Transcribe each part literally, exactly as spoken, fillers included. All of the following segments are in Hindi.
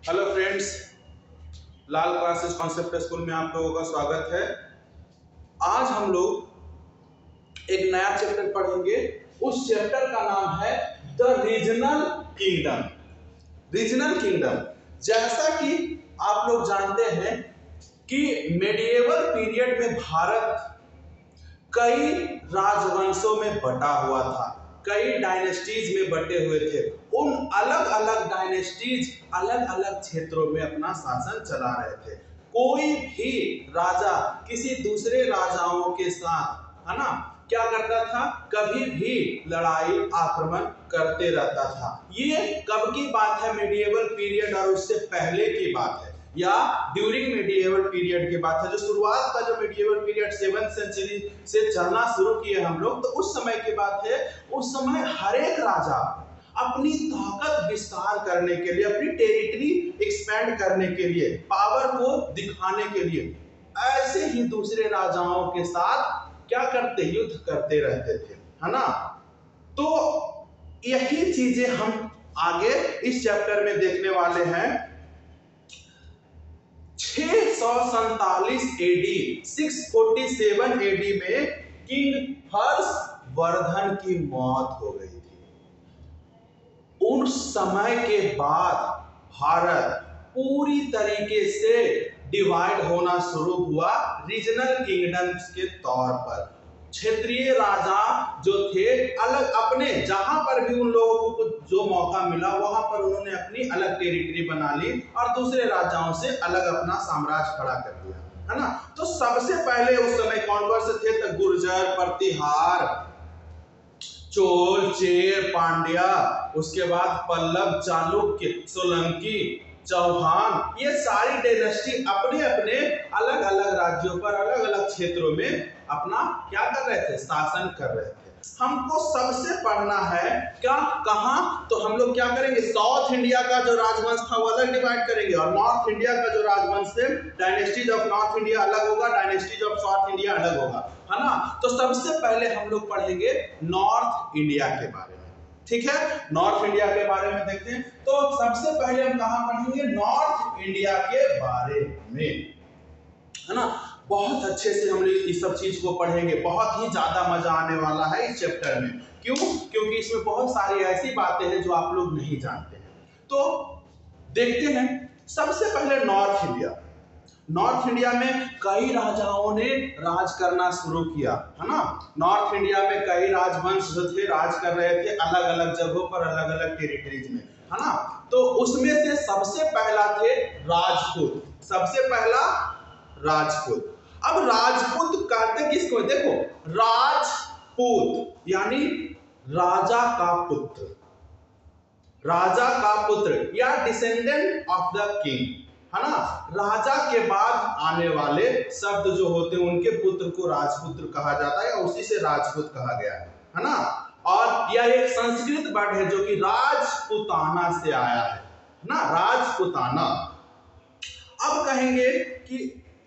Hello friends, Lal classes concept school में आप लोगों का स्वागत है। आज हम लोग एक नया चैप्टर पढ़ेंगे। उस चैप्टर का नाम है the regional kingdom. Regional kingdom, जैसा कि आप लोग जानते हैं कि मेडिएवल पीरियड में भारत कई राजवंशों में बटा हुआ था, कई डायनेस्टीज में बटे हुए थे। उन अलग अलग डायनेस्टीज अलग अलग क्षेत्रों में अपना शासन चला रहे थे। कोई भी राजा किसी दूसरे राजाओं के साथ, है ना, क्या करता था, कभी भी लड़ाई आक्रमण करते रहता था। ये कब की बात है? मेडिएवल पीरियड और उससे पहले की बात है, या ड्यूरिंग मेडिएवल पीरियड की बात है। जो शुरुआत का जो मेडिएवल पीरियड सेवंथ सेंचुरी से चलना शुरू किए हम लोग, तो उस समय की बात है। उस समय हर एक राजा अपनी ताकत विस्तार करने के लिए, अपनी टेरिटरी एक्सपेंड करने के लिए, पावर को दिखाने के लिए ऐसे ही दूसरे राजाओं के साथ क्या करते, युद्ध करते रहते थे, है ना। तो यही चीजें हम आगे इस चैप्टर में देखने वाले हैं। छह सौ सैतालीस एडी, छह सौ सैंतालीस एडी में किंग हर्षवर्धन की मौत हो गई थी। उस समय के बाद भारत पूरी तरीके से डिवाइड होना शुरू हुआ रीजनल किंगडम्स के तौर पर। क्षेत्रीय राजा जो थे अलग, अपने जहां पर भी उन लोगों को जो मौका मिला वहां पर उन्होंने अपनी अलग टेरिटरी बना ली और दूसरे राजाओं से अलग अपना साम्राज्य खड़ा कर दिया, है ना। तो सबसे पहले उस समय कौन कौन से थे? तो गुर्जर, प्रतिहार, चोल, चेर, पांड्या, उसके बाद पल्लव, चालुक्य, सोलंकी, चौहान, ये सारी डायनेस्टी अपने अपने अलग अलग राज्यों पर, अलग अलग क्षेत्रों में अपना क्या कर रहे थे, शासन कर रहे थे। हमको सबसे पढ़ना है क्या, कहां? तो हम लोग क्या करेंगे, साउथ इंडिया का जो राजवंश था वो अलग डिवाइड करेंगे, और नॉर्थ इंडिया का जो राजवंश है, डायनेस्टीज ऑफ नॉर्थ इंडिया अलग होगा, डायनेस्टीज ऑफ साउथ इंडिया अलग होगा, है ना। तो सबसे पहले हम लोग पढ़ेंगे नॉर्थ इंडिया के बारे में, ठीक है। नॉर्थ इंडिया के बारे में देखते हैं। तो सबसे पहले हम कहां पढ़ेंगे? नॉर्थ इंडिया के बारे में, है ना। बहुत अच्छे से हम लोग इस सब चीज को पढ़ेंगे, बहुत ही ज्यादा मजा आने वाला है इस चैप्टर में। क्यों? क्योंकि इसमें बहुत सारी ऐसी बातें हैं जो आप लोग नहीं जानते हैं। तो देखते हैं सबसे पहले नॉर्थ इंडिया। नॉर्थ इंडिया में कई राजाओं ने राज करना शुरू किया, है ना। नॉर्थ इंडिया में कई राजवंश जो थे राज कर रहे थे अलग अलग जगहों पर, अलग अलग टेरिटरीज में, है ना। तो उसमें से सबसे पहला थे राजपूत। सबसे पहला राजपूत। अब राजपूत कहते किसको? देखो, राजपूत यानी राजा का पुत्र, राजा का पुत्र या डिसेंडेंट ऑफ द किंग, है ना। राजा के बाद आने वाले शब्द जो होते हैं उनके पुत्र को राजपुत्र कहा जाता है, या उसी से राजपूत कहा गया है, है ना। और यह एक संस्कृत वर्ड है जो कि राजपुताना से आया है ना, राजपुताना। अब कहेंगे कि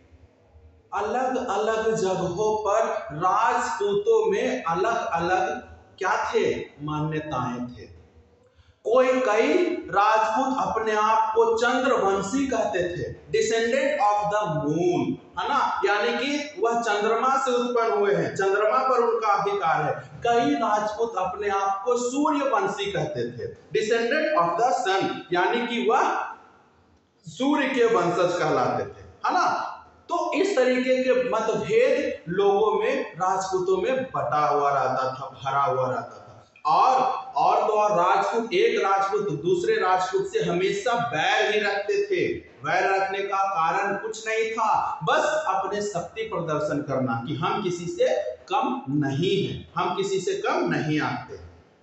अलग अलग जगहों पर राजपूतों में अलग अलग क्या थे, मान्यताएं थे। कोई कई राजपूत अपने आप को चंद्रवंशी कहते थे, डिसेंडेंट ऑफ द मून, है ना, यानी कि वह चंद्रमा से उत्पन्न हुए हैं, चंद्रमा पर उनका अधिकार है। कई राजपूत अपने आप को सूर्यवंशी कहते थे, डिसेंडेंट ऑफ द सन, यानी कि वह सूर्य के वंशज कहलाते थे, है ना। तो इस तरीके के मतभेद लोगों में, राजपूतों में बटा हुआ रहता था, भरा हुआ रहता था। और और तो और राजपूत, एक राजपूत दूसरे राजपूत से हमेशा बैर ही रखते थे। बैर रखने का कारण कुछ नहीं था, बस अपने शक्ति प्रदर्शन करना कि हम किसी से कम नहीं हैं, हम किसी से कम नहीं आते।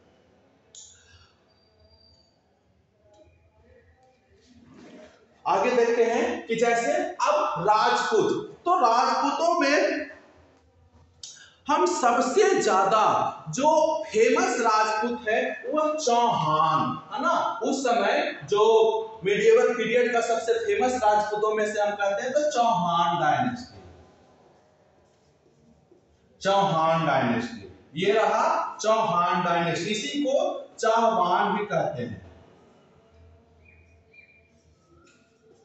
आगे देखते हैं कि जैसे अब राजपूत, तो राजपूतों में हम सबसे ज्यादा जो फेमस राजपूत है वह चौहान, है ना। उस समय जो मेडिएवल पीरियड का सबसे फेमस राजपूतों में से हम कहते हैं तो चौहान डायनेस्टी, चौहान डायनेस्टी, ये रहा चौहान डायनेस्टी। इसी को चौहान भी कहते हैं।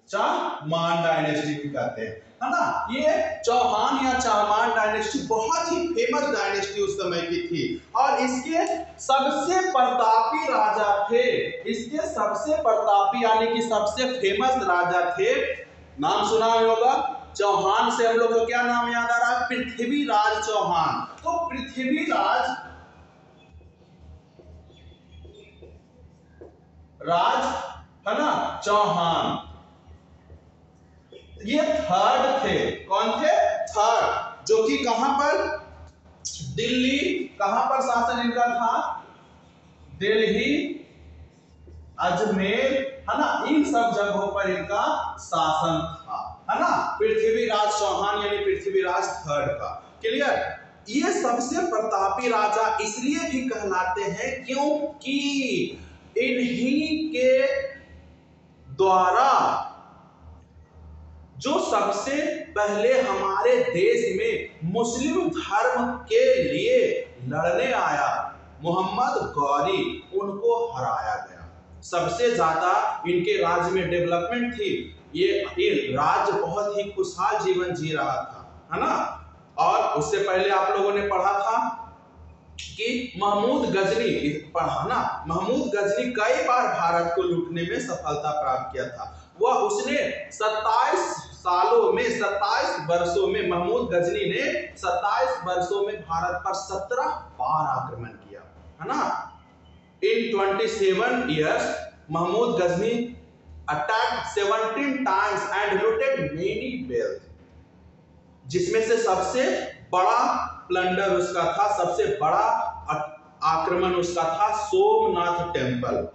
चाहमान डायनेस्टी भी कहते हैं, है ना। ये चौहान या चाहमान डायनेस्टी बहुत ही फेमस डायनेस्टी उस समय की थी और इसके सबसे प्रतापी राजा थे, इसके सबसे प्रतापी यानी कि सबसे फेमस राजा थे, नाम सुना होगा चौहान से हम लोग को क्या नाम याद आ रहा है, पृथ्वीराज चौहान। तो पृथ्वीराज राज है ना चौहान, ये थर्ड थे। कौन थे? थर्ड, जो कि कहां पर, दिल्ली, कहां पर शासन इनका था, दिल्ली, अजमेर, है ना, इन सब जगहों पर इनका शासन था, है ना। पृथ्वीराज चौहान यानी पृथ्वीराज थर्ड का, क्लियर। ये सबसे प्रतापी राजा इसलिए भी कहलाते हैं क्योंकि इन्हीं के द्वारा जो सबसे पहले हमारे देश में मुस्लिम धर्म के लिए लड़ने आया मोहम्मद गौरी, उनको हराया गया। सबसे ज्यादा इनके राज्य में डेवलपमेंट थी, ये, ये राज्य बहुत ही खुशहाल जीवन जी रहा था, है ना। और उससे पहले आप लोगों ने पढ़ा था कि महमूद गजनी, पढ़ा ना, महमूद गजनी कई बार भारत को लूटने में सफलता प्राप्त किया था। वह उसने सत्ताईस सालों में, सत्ताईस वर्षों में, महमूद गजनी ने सत्ताईस वर्षों में भारत पर सत्रह बार आक्रमण किया, है ना। इन सत्ताईस years Mahmood Ghazni attacked seventeen times and looted many wealth, जिसमें से सबसे बड़ा प्लंडर उसका था, सबसे बड़ा आक्रमण उसका था सोमनाथ टेम्पल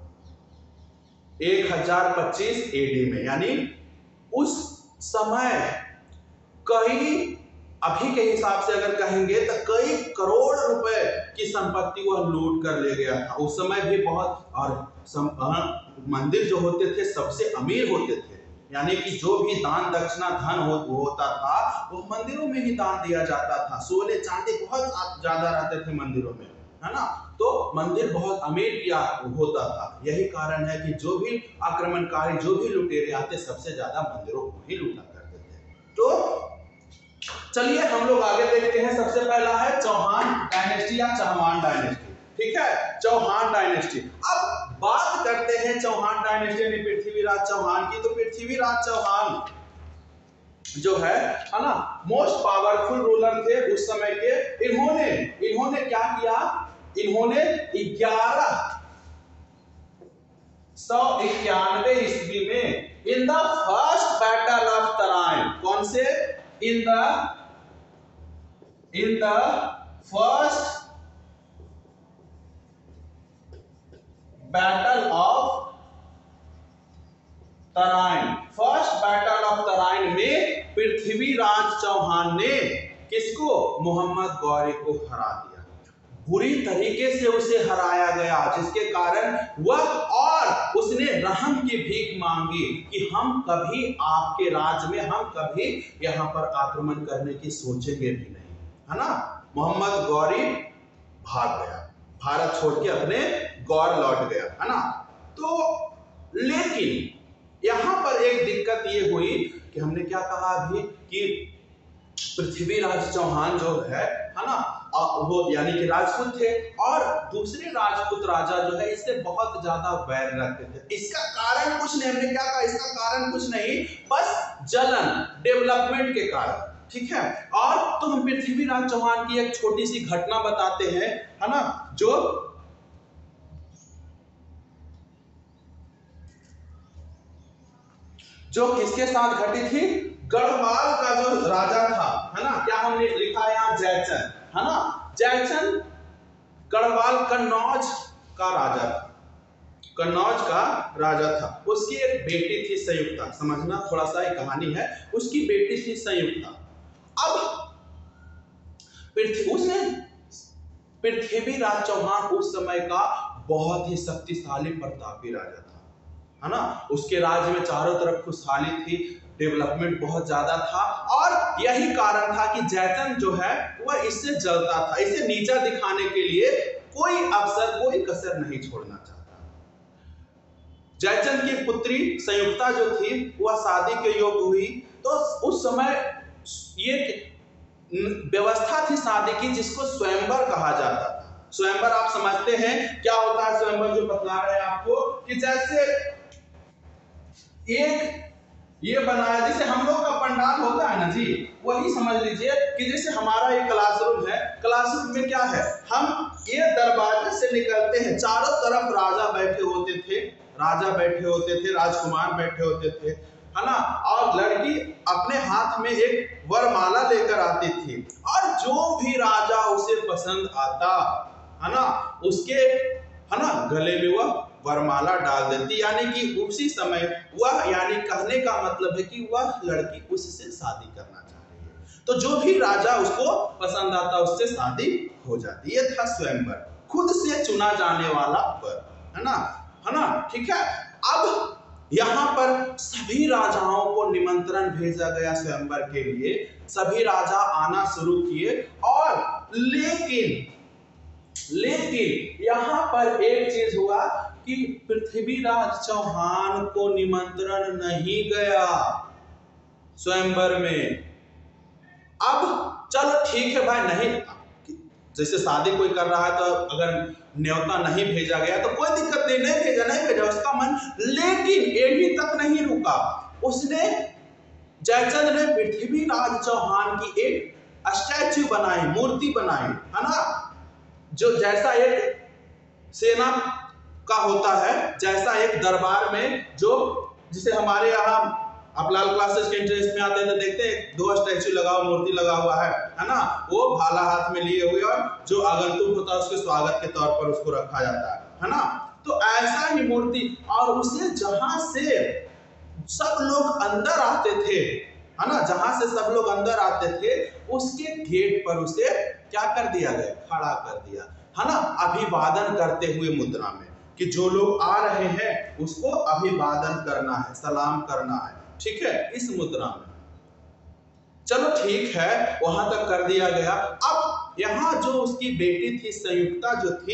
एक हजार पच्चीस एडी में। यानी उस समय कई, अभी के हिसाब से अगर कहेंगे तो कई करोड़ रुपए की संपत्ति वह लूट कर ले गया था। उस समय भी बहुत, और सम, मंदिर जो होते थे सबसे अमीर होते थे, यानी कि जो भी दान दक्षिणा धन हो, होता था वो मंदिरों में ही दान दिया जाता था। सोने चांदी बहुत ज्यादा रहते थे मंदिरों में, है ना। तो मंदिर बहुत अमीर किया होता था। यही कारण है कि जो भी आक्रमणकारी, जो भी लुटेरे आते, सबसे ज्यादा मंदिरों को ही लूटा करते थे। तो चलिए हम लोग आगे देखते हैं। सबसे पहला है चौहान डायनेस्टी या चौहान डायनेस्टी, ठीक है, चौहान डायनेस्टी। अब बात करते हैं चौहान डायनेस्टी यानी पृथ्वीराज चौहान की। तो पृथ्वीराज चौहान जो है है ना, मोस्ट पावरफुल रूलर थे उस समय के। इन्होंने इन्होंने क्या किया, इन्होंने ग्यारह सौ इक्यानवे ईस्वी में in the first battle of Tarain, कौन से, in the in the first battle of Tarain, first battle of Tarain में पृथ्वीराज चौहान ने किसको, मोहम्मद गौरी को हरा दिया। बुरी तरीके से उसे हराया गया, जिसके कारण वह, और उसने रहम की भीख मांगी कि हम कभी आपके राज्य में, हम कभी यहां पर आक्रमण करने की सोचेंगे भी नहीं, है ना। मोहम्मद गौरी भाग गया, भारत छोड़ के अपने गौर लौट गया, है ना। तो लेकिन यहां पर एक दिक्कत ये हुई कि हमने क्या कहा अभी कि पृथ्वीराज चौहान जो है है ना, वो यानी कि राजपूत थे, और दूसरे राजपूत राजा जो है इससे बहुत ज्यादा वैर रखते थे। इसका कारण कुछ नहीं, हमने क्या कहा, इसका कारण कुछ नहीं, बस जलन, डेवलपमेंट के कारण, ठीक है। और तो हम पृथ्वीराज चौहान की एक छोटी सी घटना बताते हैं, है ना, जो जो किसके साथ घटी थी, गढ़वाल का जो राजा था, है ना, क्या हमने लिखा है यहाँ, जयचंद, है ना। जयचंद गढ़वाल कन्नौज का राजा था, कन्नौज का राजा था। उसकी एक बेटी थी संयुक्ता, समझना, थोड़ा सा एक कहानी है। उसकी बेटी थी संयुक्ता। अब पृथ्वी उसने पृथ्वीराज चौहान उस समय का बहुत ही शक्तिशाली प्रतापी राजा था, है ना। उसके राज्य में चारों तरफ खुशहाली थी, डेवलपमेंट बहुत ज्यादा था, और यही कारण था कि जयचंद जो है वह इससे जलता था। इसे नीचा दिखाने के लिए कोई अवसर, कोई कसर नहीं छोड़ना चाहता। जयचंद की पुत्री संयुक्ता जो थी वह शादी के योग्य हुई, तो उस समय ये व्यवस्था थी शादी की जिसको स्वयंवर कहा जाता था। स्वयंवर आप समझते हैं क्या होता है स्वयंवर, जो बता रहे हैं आपको कि जैसे एक ये बनाया जैसे हम लोग का पंडाल होता है ना जी, वही समझ लीजिए कि जैसे हमारा एक क्लासरूम है, क्लासरूम में क्या है, हम ये दरवाजे से निकलते हैं, चारों तरफ राजा बैठे होते थे, राजा बैठे होते थे, राजकुमार बैठे होते थे, है ना, और लड़की अपने हाथ में एक वरमाला लेकर आती थी, और जो भी राजा उसे पसंद आता है ना उसके है ना गले में वह वरमाला डाल देती, यानी कि उसी समय वह, यानी कहने का मतलब है कि वह लड़की उससे शादी करना चाह रही है, तो जो भी राजा उसको पसंद आता उससे शादी हो जाती। ये था स्वयंवर, खुद से चुना जाने वाला वर, है ना, है ना, ठीक है। अब यहाँ पर सभी राजाओं को निमंत्रण भेजा गया स्वयंवर के लिए, सभी राजा आना शुरू किए, और लेकिन लेकिन यहाँ पर एक चीज हुआ कि पृथ्वीराज चौहान को निमंत्रण नहीं गया स्वयंवर में। अब चलो ठीक है भाई, नहीं जैसे शादी कोई कर रहा है तो अगर न्योता नहीं भेजा गया तो कोई दिक्कत नहीं, नहीं भेजा नहीं भेजा उसका मन, लेकिन यही तक नहीं रुका, उसने जयचंद ने पृथ्वीराज चौहान की एक स्टैच्यू बनाई, मूर्ति बनाई, है ना, जो जैसा एक सेना का होता है, जैसा एक दरबार में जो जिसे हमारे यहाँ आप लाल क्लासेस के इंटरेस्ट में आते हैं तो देखते हैं दो स्टैच्यू लगा हुआ, मूर्ति लगा हुआ है है ना, वो भाला हाथ में लिए हुए, और जो आगंतुक होता है उसके स्वागत के तौर पर उसको रखा जाता है है ना, तो ऐसा ही मूर्ति, और उसे जहां से सब लोग अंदर आते थे, है ना, जहां से सब लोग अंदर आते थे उसके गेट पर उसे क्या कर दिया गया, खड़ा कर दिया, है ना, अभिवादन करते हुए मुद्रा में, कि जो लोग आ रहे हैं उसको अभिवादन करना है, सलाम करना है, ठीक है, इस मुद्रा में। चलो ठीक है, वहां तक कर दिया गया। अब यहां जो उसकी बेटी थी संयुक्ता जो थी,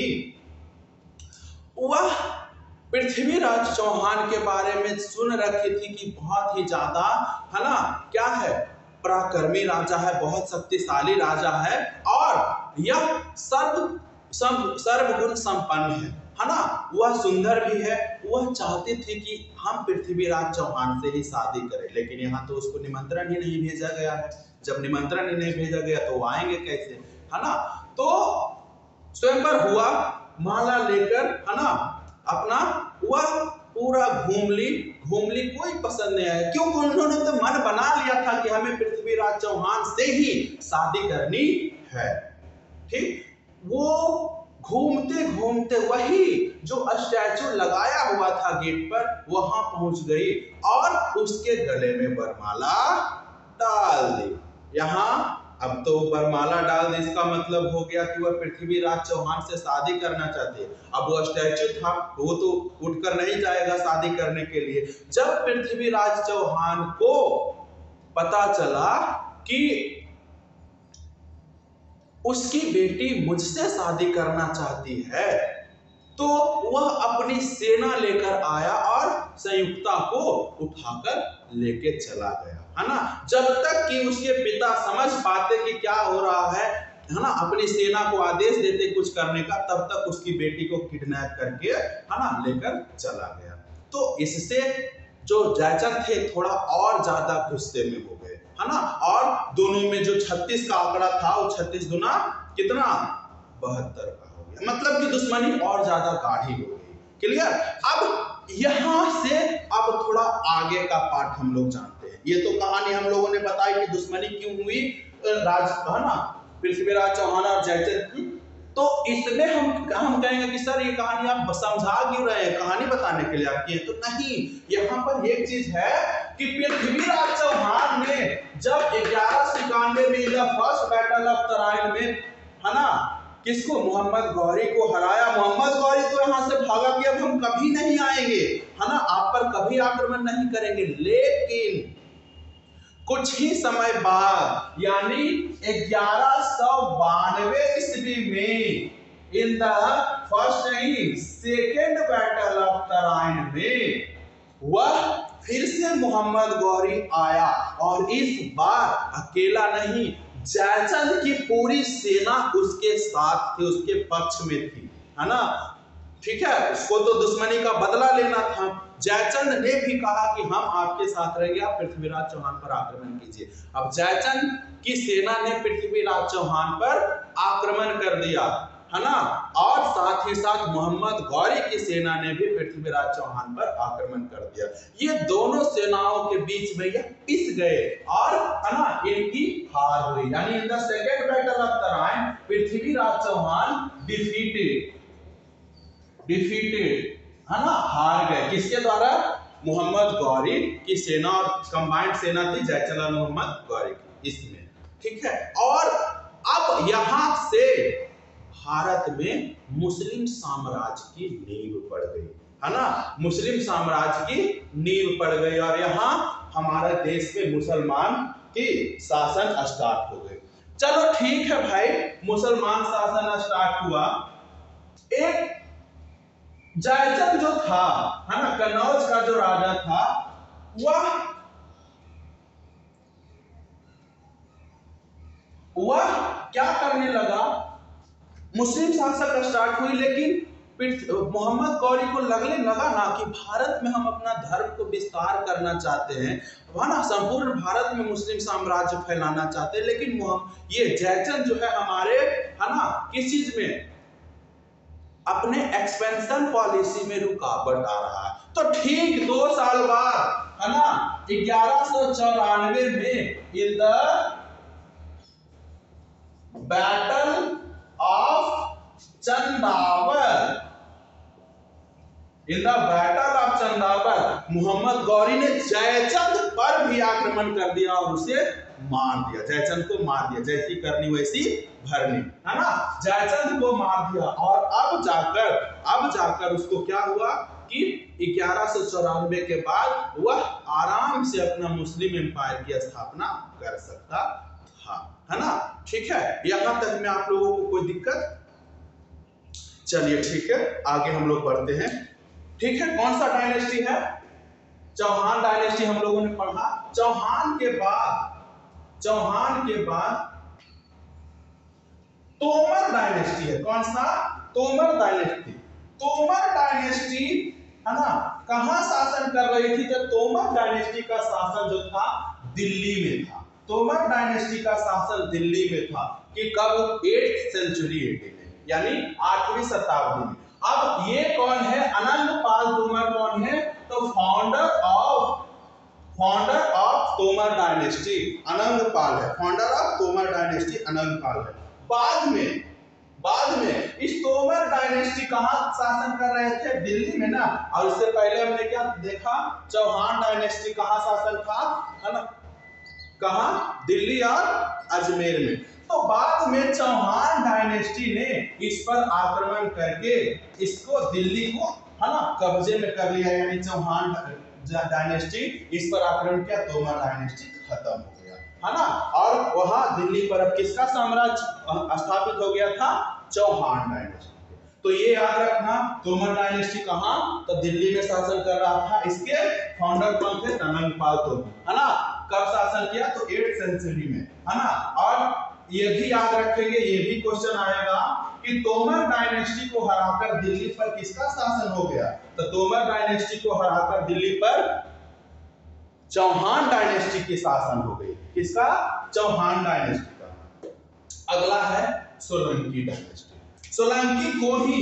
वह पृथ्वीराज चौहान के बारे में सुन रखी थी कि बहुत ही ज्यादा, है ना, क्या है, पराक्रमी राजा है, बहुत शक्तिशाली राजा है, और यह सर्व सर्वगुण संपन्न है, है ना, वह सुंदर भी है, वह चाहती थी कि हम पृथ्वीराज चौहान से ही शादी करें, लेकिन यहाँ तो उसको निमंत्रण ही नहीं भेजा गया है, जब निमंत्रण ही नहीं भेजा गया तो वो आएंगे कैसे, है ना, तो स्वयंवर हुआ, माला लेकर, है ना, अपना वह पूरा घूम ली घूम ली कोई पसंद नहीं आया, क्योंकि उन्होंने तो मन बना लिया था कि हमें पृथ्वीराज चौहान से ही शादी करनी है, ठीक। वो घूमते घूमते वही जो स्टैचू लगाया हुआ था गेट पर वहां पहुंच गई, और उसके गले में वरमाला डाल दी। यहाँ अब तो वरमाला डाल दी, इसका मतलब हो गया कि वह पृथ्वीराज चौहान से शादी करना चाहती है। अब वो स्टैचू था वो तो उठकर नहीं जाएगा शादी करने के लिए। जब पृथ्वीराज चौहान को पता चला कि उसकी बेटी मुझसे शादी करना चाहती है, तो वह अपनी सेना लेकर आया और संयुक्ता को उठाकर लेके चला गया, है ना। जब तक कि उसके पिता समझ पाते कि क्या हो रहा है, है ना, अपनी सेना को आदेश देते कुछ करने का, तब तक उसकी बेटी को किडनैप करके, है ना, लेकर चला गया। तो इससे जो जयचंद थे थोड़ा और ज्यादा गुस्से में हो गए, है ना, और दोनों में जो छत्तीस का आंकड़ा था वो छत्तीस गुना कितना बहत्तर का हो गया, मतलब कि दुश्मनी और ज्यादा गाढ़ी हो गई। क्लियर। अब यहां से अब थोड़ा आगे का पार्ट हम लोग जानते हैं। ये तो कहानी हम लोगों ने बताई कि दुश्मनी क्यों हुई राज, है ना, पृथ्वीराज चौहान और जयचंद की। तो इसमें हम हम कहेंगे कि सर ये कहानी आप समझा क्यों रहे हैं, कहानी बताने के लिए आप किए, तो नहीं, यहाँ पर एक चीज है कि पृथ्वीराज चौहान ने जब ग्यारह सौ इक्यानवे में फर्स्ट बैटल ऑफ तराइन में, है ना, किसको, मोहम्मद गौरी को हराया। मोहम्मद गौरी तो यहाँ से भागा कि अब हम कभी नहीं आएंगे, है ना, आप पर कभी आक्रमण नहीं करेंगे। लेकिन कुछ ही समय बाद यानी ग्यारह सौ बानवे ईस्वी में इन द फर्स्ट नहीं सेकेंड बैटल ऑफ तराइन में वह फिर से मोहम्मद गौरी आया और इस बार अकेला नहीं, जयचंद की पूरी सेना उसके साथ थी, उसके पक्ष में थी, है ना। ठीक है, उसको तो दुश्मनी का बदला लेना था। जयचंद ने भी कहा कि हम आपके साथ रहेंगे, आप पृथ्वीराज चौहान पर आक्रमण कीजिए। अब जयचंद की सेना ने पृथ्वीराज चौहान पर आक्रमण कर दिया, है ना, और साथ ही साथ मोहम्मद गौरी की सेना ने भी पृथ्वीराज चौहान पर आक्रमण कर दिया। ये दोनों सेनाओं के बीच में ये पिस गए और, है ना, इनकी हार हुई। यानी in the second battle of Tarain Prithviraj Chauhan defeated defeated है ना, हार गए। किसके द्वारा? मोहम्मद गौरी की सेना, और कंबाइंड सेना थी जयचंद और मोहम्मद गौरी की इसमें। ठीक है, और अब यहां से भारत में मुस्लिम साम्राज्य की नींव पड़ गई, है ना, मुस्लिम साम्राज्य की नींव पड़ गई और यहाँ हमारे देश में मुसलमान की शासन स्टार्ट हो गई। चलो ठीक है भाई, मुसलमान शासन स्टार्ट हुआ। एक जयचंद जो था, है ना, कन्नौज का जो राजा था, वह वह क्या करने लगा, मुस्लिम शासक स्टार्ट हुई, लेकिन मोहम्मद गौरी को लगने लगा ना कि भारत में हम अपना धर्म को विस्तार करना चाहते हैं, है ना, संपूर्ण भारत में मुस्लिम साम्राज्य फैलाना चाहते हैं, लेकिन ये जयचंद जो है हमारे, है ना, किस चीज में, अपने एक्सपेंशन पॉलिसी में रुकावट आ रहा है। तो ठीक दो साल बाद, है ना, ग्यारह सौ चौरानवे में in the battle of Chandawar in the battle of Chandawar Mohammad Ghori ने जयचंद पर भी आक्रमण कर दिया और उसे मार दिया। जयचंद को मार दिया, जैसी करनी वैसी भरनी, है ना, जयचंद को मार दिया। और अब जाकर अब जाकर उसको क्या हुआ कि ग्यारह सौ चौरानवे के बाद वह आराम से अपना मुस्लिम एम्पायर की स्थापना कर सकता था, है ना। ठीक है, यहां तक में आप लोगों को कोई दिक्कत? चलिए ठीक है, आगे हम लोग बढ़ते हैं। ठीक है, कौन सा डायनेस्टी है? चौहान डायनेस्टी हम लोगों ने पढ़ा। चौहान के बाद चौहान के बाद तोमर डायनेस्टी है। कौन सा? तोमर डायनेस्टी। तोमर डायनेस्टी, है ना, कहां शासन कर रही थी? तो तोमर डायनेस्टी का शासन जो था दिल्ली में था। तोमर डायनेस्टी का शासन दिल्ली में था कि कब? एट सेंचुरी एडी में, यानी आठवीं शताब्दी में। अब ये कौन है? अनंगपाल तोमर कौन है? तो founder of founder of Tomar dynasty Anangpal है। Founder of Tomar dynasty Anangpal है। बाद में बाद में इस तोमर डायनेस्टी कहां शासन कर रहे थे? दिल्ली में ना। और इससे पहले हमने क्या देखा? चौहान डायनेस्टी कहां शासन था, है ना, कहां? दिल्ली और अजमेर में। तो बाद में चौहान डायनेस्टी ने इस पर आक्रमण करके इसको, दिल्ली को, है ना, कब्जे में कर लिया। यानी चौहान डायनेस्टी इस पर आक्रमण किया, तोमर डायनेस्टी खत्म हो गया, है ना। और वहां दिल्ली पर अब किसका साम्राज्य स्थापित हो गया था? चौहान डायनेस्टी। तो ये याद रखना, तोमर डायनेस्टी कहां? तो दिल्ली में शासन कर रहा था। इसके फाउंडर कौन थे? अनंगपाल तोमर, है ना। कब शासन किया? तो एट सेंचुरी में, है ना। और ये भी याद रखेंगे, ये भी क्वेश्चन आएगा कि तोमर डायनेस्टी को हराकर दिल्ली पर किसका शासन हो गया? तो तोमर डायनेस्टी को हराकर दिल्ली पर चौहान डायनेस्टी की शासन हो गई। किसका? चौहान डायनेस्टी का। अगला है सोलंकी डायनेस्टी। सोलंकी को ही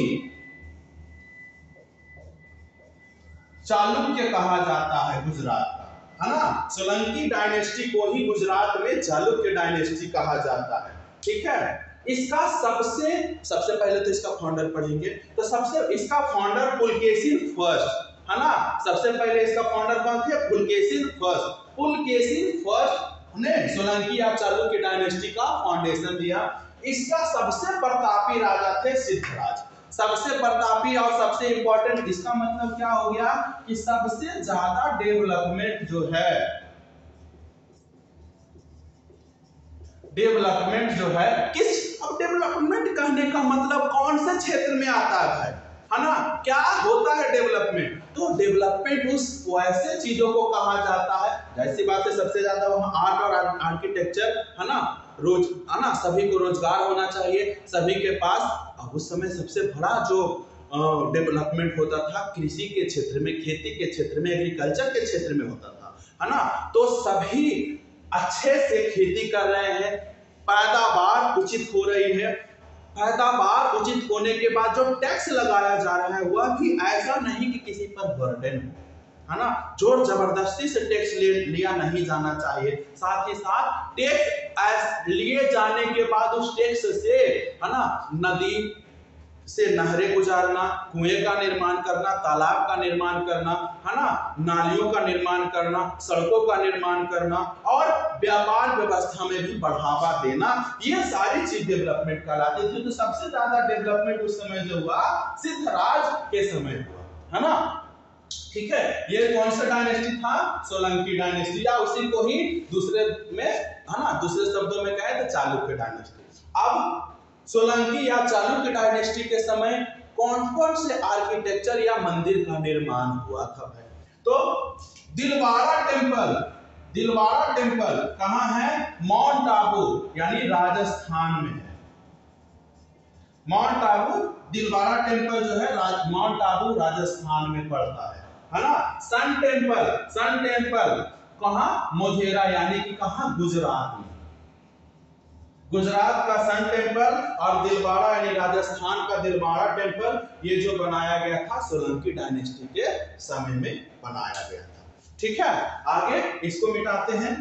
चालुक्य कहा जाता है गुजरात का, है ना। सोलंकी डायनेस्टी को ही गुजरात में चालुक्य डायनेस्टी कहा जाता है। ठीक है, इसका सबसे सबसे पहले तो इसका फाउंडर पढ़ेंगे। तो सबसे इसका फाउंडर पुलकेशिन फर्स्ट, है ना। सबसे पहले इसका फाउंडर कौन थे? पुलकेशिन फर्स्ट। पुलकेशिन फर्स्ट ने सोलंकी या चालुक्य डायनेस्टी का फाउंडेशन दिया। इसका सबसे प्रतापी राजा थे सिद्धराज। सबसे प्रतापी और सबसे इंपॉर्टेंट, इसका मतलब क्या हो गया कि सबसे ज्यादा डेवलपमेंट जो है डेवलपमेंट जो है किस, अब डेवलपमेंट कहने का मतलब कौन से क्षेत्र में आता है, है ना, क्या होता है डेवलपमेंट? तो डेवलपमेंट उस वैसे चीजों को कहा जाता है, जैसी बात है सबसे ज्यादा वहाँ आर्ट और आर्किटेक्चर, है ना, रोज, है ना, सभी को रोजगार होना चाहिए, सभी के पास। अब उस समय सबसे बड़ा जो डेवलपमेंट होता था कृषि के क्षेत्र में, खेती के क्षेत्र में, एग्रीकल्चर के क्षेत्र में होता था, है ना। तो सभी अच्छे से खेती कर रहे हैं, पैदावार उचित हो रही है, पैदावार उचित होने के बाद जो टैक्स लगाया जा रहा है वह भी ऐसा नहीं कि किसी पर बर्डन हो, है ना, जोर जबरदस्ती से टैक्स ले लिया नहीं जाना चाहिए। साथ ही साथ टैक्स लिए जाने के बाद उस टैक्स से, है ना, नदी से नहरें गुजारना, कुएं का निर्माण करना, तालाब का निर्माण करना, है ना, नालियों का निर्माण करना, सड़कों का निर्माण करना और व्यापार व्यवस्था में भी बढ़ावा देना, ये सारी चीज डेवलपमेंट कहलाती थी। तो सबसे ज्यादा डेवलपमेंट उस समय जो हुआ सिद्धराज के समय हुआ, है ना, ठीक है। ये कौन सा डायनेस्टी था? सोलंकी डायनेस्टी, या उसी को ही दूसरे में, है ना, दूसरे शब्दों में कहे तो चालुक्य डायनेस्टी। अब सोलंकी या चालुक्य डायनेस्टी के समय कौन कौन से आर्किटेक्चर या मंदिर का निर्माण हुआ था भाई? तो दिलवाड़ा टेम्पल, दिलवाड़ा टेम्पल कहाँ है? माउंट आबू यानी राजस्थान में है। माउंट आबू दिलवाड़ा टेम्पल जो है माउंट आबू राजस्थान में पड़ता है, है ना। सन टेम्पल, सन टेम्पल कहाँ? मोढेरा यानी कि कहाँ? गुजरात में। गुजरात का सन टेम्पल और दिलवाड़ा यानी राजस्थान का दिलवाड़ा टेम्पल, ये जो बनाया गया था सोलंकी डायनेस्टी के समय में बनाया गया था। ठीक है, आगे इसको मिटाते हैं।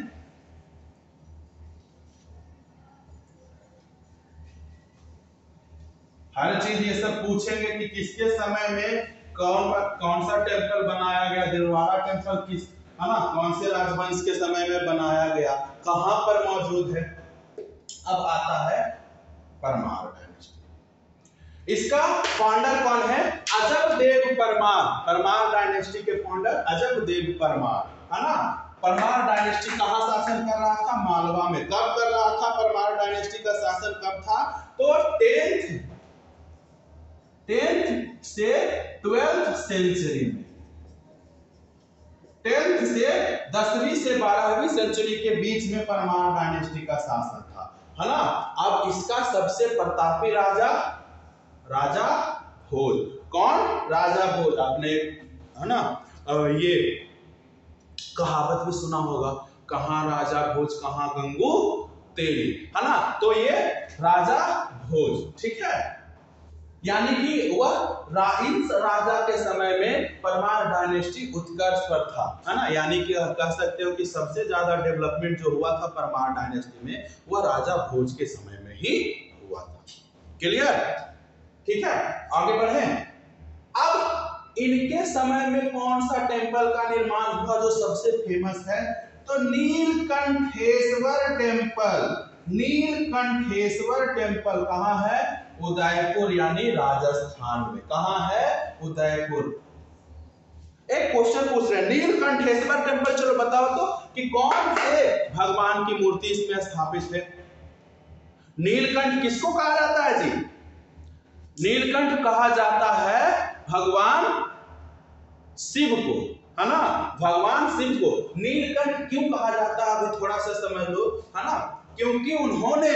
हर चीज ये सब पूछेंगे कि किसके समय में कौन कौन सा टेम्पल बनाया गया, दिलवाड़ा टेम्पल किस, है ना, कौन से राजवंश के समय में बनाया गया, कहां पर मौजूद है। अब आता है परमार डायनेस्टी। इसका फाउंडर कौन है? अजब देव परमार। परमार डायनेस्टी के फाउंडर अजब देव परमार, है ना। परमार डायनेस्टी कहां शासन कर रहा था? मालवा में। कब कर रहा था परमार डायनेस्टी का शासन? कब था? तो टेंथ टेंथ से ट्वेल्थ सेंचुरी में, टेंथ से दसवीं से बारहवीं सेंचुरी के बीच में परमार डायनेस्टी का शासन था, है ना। अब इसका सबसे प्रतापी राजा राजा भोज। कौन? राजा भोज। आपने, है ना, ये कहावत भी सुना होगा, कहां राजा भोज कहां गंगू तेली, है ना। तो ये राजा भोज, ठीक है, यानी कि वह इन राजा के समय में परमार डायनेस्टी उत्कर्ष पर था, है ना। यानी कि कह सकते हो कि सबसे ज्यादा डेवलपमेंट जो हुआ था परमार डायनेस्टी में वह राजा भोज के समय में ही हुआ था। क्लियर? ठीक है, आगे बढ़े। अब इनके समय में कौन सा टेम्पल का निर्माण हुआ जो सबसे फेमस है? तो नीलकंठेश्वर टेम्पल। नीलकंठेश्वर टेम्पल कहां है? उदयपुर यानी राजस्थान में। कहां है? उदयपुर। एक क्वेश्चन पूछ रहे हैं, नीलकंठेश्वर टेम्पल, चलो बताओ तो कि कौन से भगवान की मूर्ति इसमें स्थापित है? नीलकंठ किसको कहा जाता है जी? नीलकंठ कहा जाता है भगवान शिव को, है ना, भगवान शिव को। नीलकंठ क्यों कहा जाता है अभी थोड़ा सा समझ लो, है ना। क्योंकि उन्होंने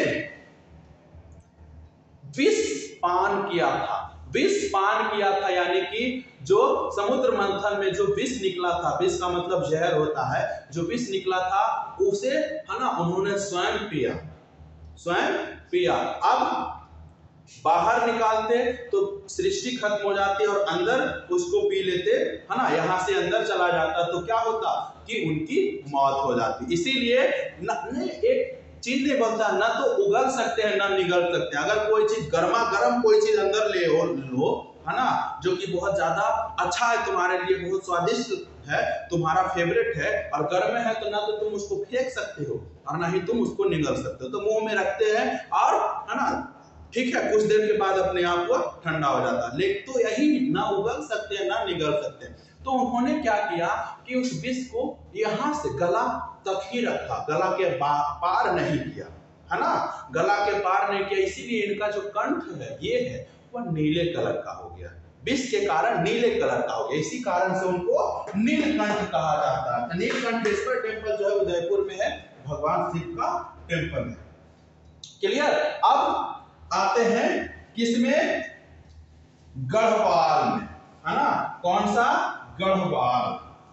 विष पान किया था। विष पान किया था यानी कि जो समुद्र मंथन में जो विष निकला था, विष का मतलब जहर होता है, जो विष निकला था उसे, है ना, उन्होंने स्वयं पिया, स्वयं पिया। अब बाहर निकालते तो सृष्टि खत्म हो जाती और अंदर उसको पी लेते, है ना, यहां से अंदर चला जाता तो क्या होता कि उनकी मौत हो जाती। इसीलिए न, एक चीज नहीं बोलता, ना तो उगल सकते हैं ना निगल सकते हैं। अगर कोई चीज गर्मा गर्म कोई चीज अंदर ले लो, है ना, जो कि बहुत ज्यादा अच्छा है तुम्हारे लिए, बहुत स्वादिष्ट है, तुम्हारा फेवरेट है, और गर्म है तो ना तो तुम उसको फेंक सकते हो और ना ही तुम उसको निगल सकते हो। तो मुंह में रखते हैं और, है ना, ठीक है, कुछ देर के बाद अपने आप को ठंडा हो जाता है। लेकिन तो यही ना उगल सकते हैं ना निगल सकते हैं। तो उन्होंने क्या किया कि उस विष को यहां से गला तक ही रखा, गला के पार नहीं किया, है ना, गला के पार नहीं किया, इसीलिए इनका जो कंठ है ये है वह नीले कलर का हो गया, विष के कारण नीले कलर का हो गया, इसी कारण से उनको नीलकंठ कहा जाता है। तो नीलकंठेश्वर टेम्पल जो है उदयपुर में है, भगवान शिव का टेम्पल है। क्लियर। अब आते हैं किसमें, गढ़वाल में, है ना, कौन सा, गढ़वाल।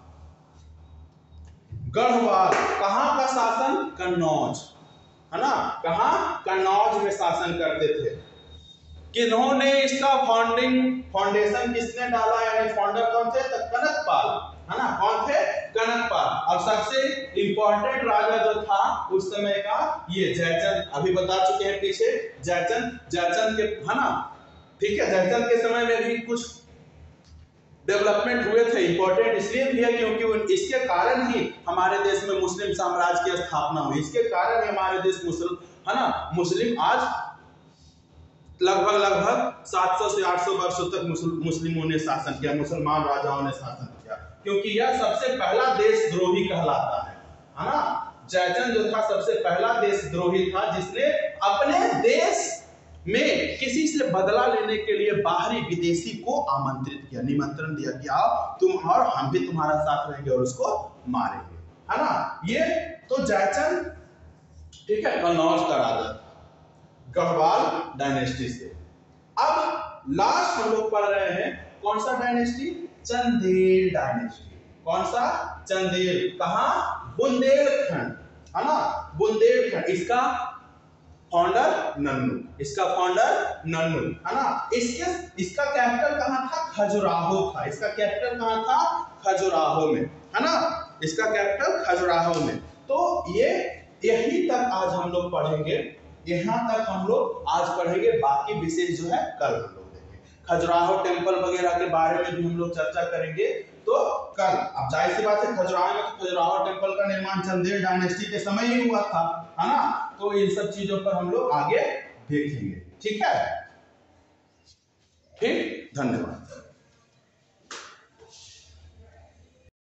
गढ़वाल कहां का शासन, कन्नौज, है ना, कहां, कन्नौज में शासन करते थे। किन्होंने इसका फाउंडिंग फाउंडेशन किसने डाला, यानी फाउंडर कौन थे, तो कनकपाल, है ना, कौन थे, कनकपाल। और सबसे इंपॉर्टेंट राजा जो था उस समय का ये जयचंद, अभी बता चुके हैं पीछे, जयचंद, जयचंद के, है ना, ठीक है, जयचंद के समय में भी कुछ डेवलपमेंट हुए थे। इंपॉर्टेंट इसलिए भी है क्योंकि इसके कारण ही हमारे देश में मुस्लिम साम्राज्य की स्थापना हुई, इसके कारण ही हमारे देश मुस्लिम, है ना, मुस्लिम आज लगभग लगभग सात सौ से आठ सौ वर्षों तक मुस्लिमों ने शासन किया, मुसलमान राजाओं ने शासन किया, क्योंकि यह सबसे पहला देशद्रोही कहलाता है, है ना। जयचंद जो था सबसे पहला देशद्रोही था जिसने अपने देश में किसी से बदला लेने के लिए बाहरी विदेशी को आमंत्रित किया, निमंत्रण दिया कि आओ तुम और हम भी तुम्हारा साथ रहेंगे और उसको मारेंगे, है ना। ये तो जयचंद, ठीक है, कन्नौज का राजा, गढ़वाल डायनेस्टी से। अब लास्ट हम लोग पढ़ रहे हैं कौन सा डायनेस्टी, चंदेल डायनेस्टी। कौन सा, चंदेल, कहां, बुंदेलखंड, है ना, बुंदेलखंड। इसका फाउंडर नन्नू, इसका फाउंडर नन्नू, है ना। इसके इसका कैपिटल कहां था, खजुराहो था, इसका कैपिटल कहां था, खजुराहो में, है ना, इसका कैपिटल खजुराहो में। तो ये यही तक आज हम लोग पढ़ेंगे, यहां तक हम लोग आज पढ़ेंगे, बाकी विशेष जो है कल हम लोग देखेंगे। खजुराहो टेम्पल वगैरह के बारे में भी हम लोग चर्चा करेंगे तो कल। अब जाहिर सी बात है, खजुराहो में तो खजुराहो टेम्पल का निर्माण चंदेल डायनेस्टी के समय ही हुआ था, है ना, तो इन सब चीजों पर हम लोग आगे देखेंगे, ठीक है, ठीक, धन्यवाद।